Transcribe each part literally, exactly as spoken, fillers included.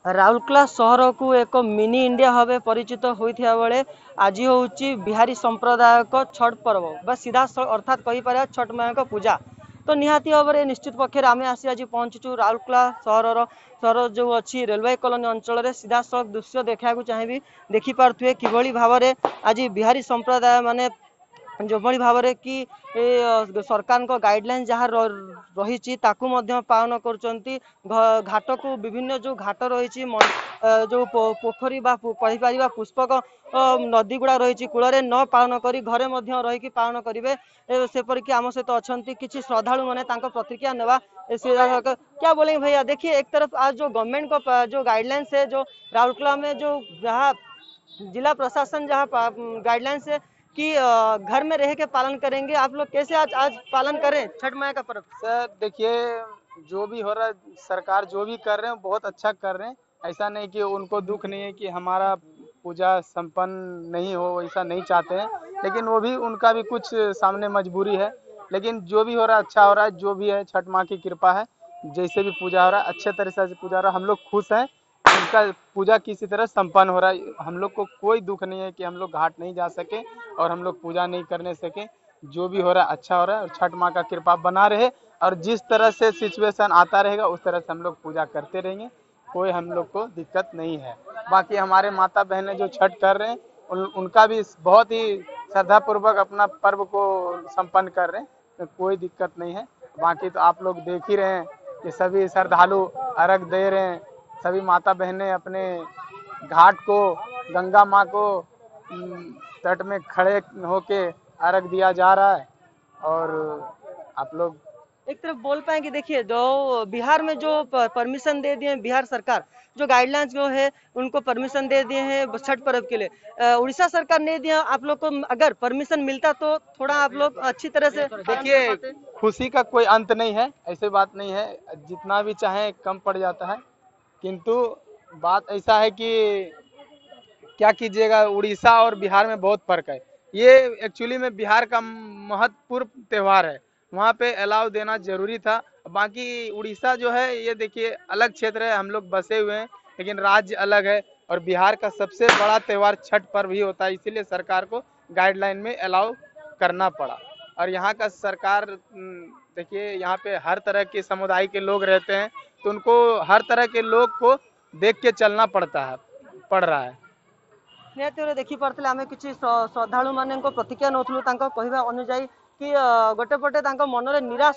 राउरकेला सहर को एक मिनी इंडिया भाव परिचित होता बेले आज हूँ बिहारी संप्रदाय छठ पर्व बा सीधा अर्थात कहीपर छठ माँ पूजा। तो निहाती भाव में निश्चित पक्षर आम आसी आज पहुंचु राउरकेला सहर सहर जो अच्छी रेलवे कॉलोनी अंचल में सीधा सड़क दृश्य देखा चाहिए देखिपे कि भाव में आज बिहारी संप्रदाय माने जो भली भाव में कि ए सरकार को गाइडलाइन जहाँ रही पालन कर घाट को विभिन्न जो घाट रही जो पोखरी कहीपर पुष्पक नदी गुड़ा रही कूल न पालन कर घरे रही पालन करेंगे सेपरिक आम सहित अच्छा किसी श्रद्धालु मैंने प्रतिक्रिया नेवा क्या बोलेंगे भैया। देखिए एक तरफ आज जो गवर्नमेंट को जो गाइडलाइंस है जो राउरकेला में जो जहाँ जिला प्रशासन जहाँ गाइडलाइंस है कि घर में रह के पालन करेंगे, आप लोग कैसे आज आज पालन करें छठ माई का पर्व? सर देखिए जो भी हो रहा है सरकार जो भी कर रहे हैं बहुत अच्छा कर रहे हैं। ऐसा नहीं कि उनको दुख नहीं है कि हमारा पूजा संपन्न नहीं हो, ऐसा नहीं चाहते हैं, लेकिन वो भी उनका भी कुछ सामने मजबूरी है। लेकिन जो भी हो रहा है अच्छा हो रहा है, जो भी है छठ माँ की कृपा है, जैसे भी पूजा हो रहा है अच्छे तरीके से पूजा हो रहा है, हम लोग खुश हैं। उनका पूजा किसी तरह संपन्न हो रहा है, हम लोग को कोई दुख नहीं है कि हम लोग घाट नहीं जा सके और हम लोग पूजा नहीं करने सके। जो भी हो रहा है अच्छा हो रहा है और छठ माँ का कृपा बना रहे और जिस तरह से सिचुएशन आता रहेगा उस तरह से हम लोग पूजा करते रहेंगे, कोई हम लोग को दिक्कत नहीं है। बाकी हमारे माता बहनें जो छठ कर रहे हैं उन, उनका भी बहुत ही श्रद्धा पूर्वक अपना पर्व को संपन्न कर रहे हैं, तो कोई दिक्कत नहीं है। बाकी तो आप लोग देख ही रहे हैं कि सभी श्रद्धालु अर्घ दे रहे हैं, सभी माता बहनें अपने घाट को गंगा माँ को तट में खड़े होके अर्घ दिया जा रहा है। और आप लोग एक तरफ बोल पाएंगे देखिए जो बिहार में जो परमिशन दे दिए बिहार सरकार जो गाइडलाइंस जो है उनको परमिशन दे दिए हैं छठ पर्व के लिए, उड़ीसा सरकार ने दिया, आप लोग को अगर परमिशन मिलता तो थोड़ा आप लोग अच्छी तरह से देखिए खुशी का कोई अंत नहीं है, ऐसी बात नहीं है, जितना भी चाहे कम पड़ जाता है। किंतु बात ऐसा है कि क्या कीजिएगा उड़ीसा और बिहार में बहुत फर्क है। ये एक्चुअली में बिहार का महत्वपूर्ण त्यौहार है, वहाँ पे अलाउ देना जरूरी था। बाकी उड़ीसा जो है ये देखिए अलग क्षेत्र है, हम लोग बसे हुए हैं लेकिन राज्य अलग है और बिहार का सबसे बड़ा त्यौहार छठ पर्व ही होता है, इसीलिए सरकार को गाइडलाइन में अलाउ करना पड़ा। और यहाँ का सरकार देखिए यहाँ पे हर तरह के समुदाय के लोग रहते हैं, तो उनको हर तरह के लोग को देख के चलना पड़ता है पड़ रहा है। निहत देखी पारे आम किसी श्रद्धालु मान प्रतिक्रिया नौलु कहवा अनुजाई कि गोटे पटे मन में निराश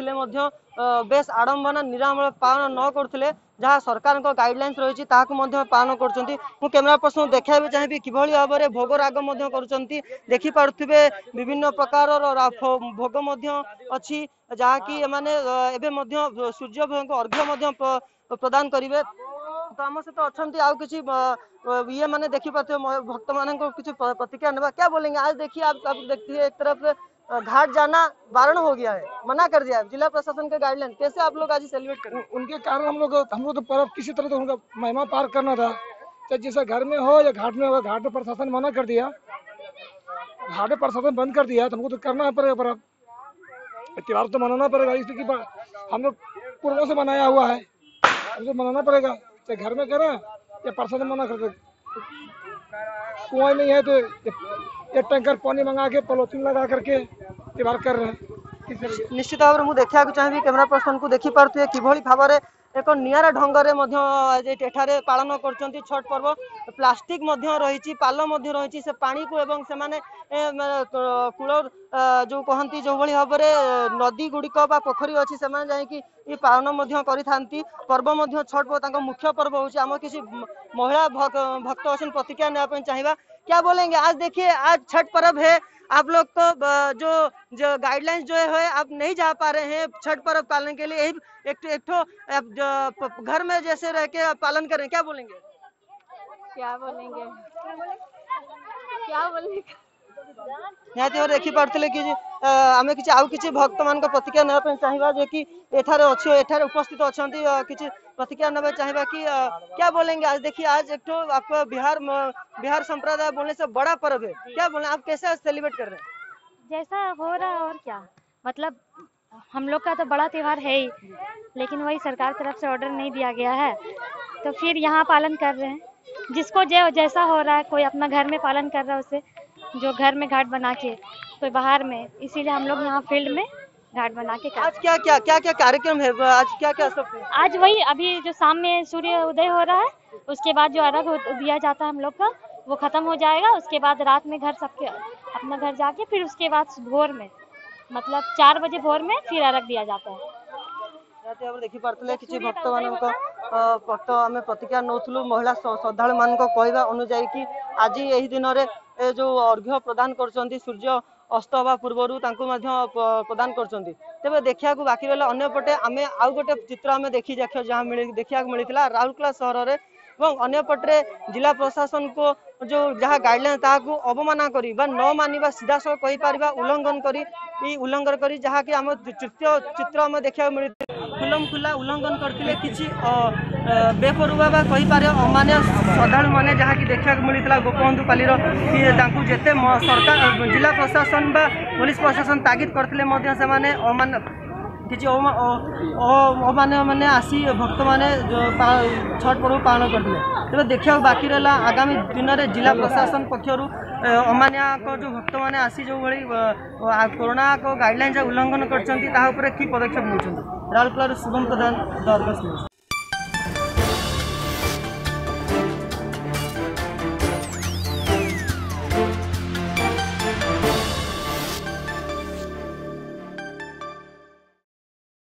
बेस आडंबना निराम पालन न करुले जहाँ सरकार गाइडलाइंस रही पालन कर कैमेरा पर्सन देखा भी चाहिए कि भाव में भोग राग देखिपे विभिन्न प्रकार भोग अच्छी जहाँकि सूर्य को अर्घ्य प्रदान करेंगे। तो आम सहित अच्छा आउ किसी ये मैंने देखी पाते भक्त मान को कुछ प्रतिक्रिया नेवा, क्या बोलेंगे? आज देखिए आप आप देखिए एक तरफ घाट जाना वारण हो गया है, मना कर दिया है जिला प्रशासन के गाइडलाइन, कैसे आप लोग आज सेलिब्रेट करें? उनके कारण हम लोग हम लोग तो पर्व किसी तरह तो उनका महिमा पार करना था, चाहे जैसे घर में हो या घाट में हो। घाट में प्रशासन मना कर दिया, घाट में प्रशासन बंद कर दिया, तो हमको तो करना पड़ेगा पर्व, त्योहार तो मनाना पड़ेगा। इसलिए हम लोग पूर्वों से मनाया हुआ है, हमको मनाना पड़ेगा, चाहे घर में करें या प्रशासन मना कर दे। कुआं नहीं है तो एक टैंकर पानी मंगा के पॉलिथीन लगा करके त्योहार कर रहे हैं। निश्चित भाव में मुझे देखा चाहिए कैमेरा पर्सन को देखी पारे कि भाव में एक निरा ढंग से पालन कर छठ पर्व। प्लास्टिक रही पाल रही से पानी को एवं से माने कूल जो कहती जो भाई भाव में नदी गुड़िक पोखरी अच्छी से जाकि पालन करी पर्व छठ पर्व मुख्य पर्व हूँ। आम किसी महिला भक्त अच्छे प्रतिक्रिया नापी चाहिए, क्या बोलेंगे? आज देखिए आज छठ पर्व है, आप लोग को जो जो गाइडलाइंस जो है आप नहीं जा पा रहे हैं छठ पर्व पालन के लिए, एक एक ठो घर में जैसे रह के पालन करें, क्या बोलेंगे? क्या बोलेंगे क्या बोलेंगे निहाती देखी पारे कि आम कि आउ कि भक्त मान प्रतिक्रिया नापी चाहिए जे कि एठार अच्छे एठार उपस्थित अच्छा किसी प्रतिक्रिया ना चाहिए कि क्या बोलेंगे? आज देखिए आज एक तो आपका बिहार बिहार संप्रदाय बोलने से बड़ा पर्व है, क्या बोले आप कैसे सेलिब्रेट कर रहे हैं? जैसा हो रहा है और क्या मतलब हम लोग का तो बड़ा त्यौहार है ही, लेकिन वही सरकार तरफ से ऑर्डर नहीं दिया गया है, तो फिर यहाँ पालन कर रहे हैं। जिसको जो जैसा हो रहा है, कोई अपना घर में पालन कर रहा है उसे, जो घर में घाट बना के, कोई बाहर में, इसीलिए हम लोग यहाँ फील्ड में घाट बना के। आज क्या क्या क्या क्या कार्यक्रम है, आज क्या क्या सब? आज वही अभी जो शाम में सूर्य उदय हो रहा है, उसके बाद जो अर्घ दिया जाता है हम लोग का, वो खत्म हो जाएगा। उसके बाद रात में घर सबके अपना घर जाके, फिर उसके बाद भोर में, मतलब चार बजे भोर में फिर अर्घ दिया जाता है। देखी पार्थिले किसी भक्त मान भक्त आम प्रतिक्रिया नौलु महिला श्रद्धालु मान कहवा अनुजाई कि आज यही दिन में जो अर्घ्य प्रदान कर सूर्य अस्त हवा पूर्वर प्रदान कर तेज देखा बाकी रहा अंपटे आम आउ गोटे चित्र आम देखी जहाँ देखा मिलता राउरकेला सहर में और अंपटे जिला प्रशासन को जो जहाँ गाइडलाइन ताकू अवमानना करी बा न मानी सीधा सड़क कही पारिबा उल्लंघन करी उल्लंघन करी जहाँ कि आम तृतीय चित्र आम देखा मिलता खुलम खुला उल्लंघन करते किसी बेपरुआ बा कही पारे अमान्य श्रद्धालु मैंने जहाँ कि देखा मिलता गोपबंधुपाली जिते सरकार जिला प्रशासन बा पुलिस प्रशासन तागिद करते से अमान किसी अमान्य मैंने आसी भक्त मैंने छठ पर्व पालन करते तेज देखा बाकी रहा आगामी दिन में जिला प्रशासन पक्षर अमान्या जो भक्त मैंने आसी जो भाई कोरोना को गाइडलाइन उल्लंघन कर पदक्षेप नहीं। Rourkela Shubham Pradhan, the Argus news.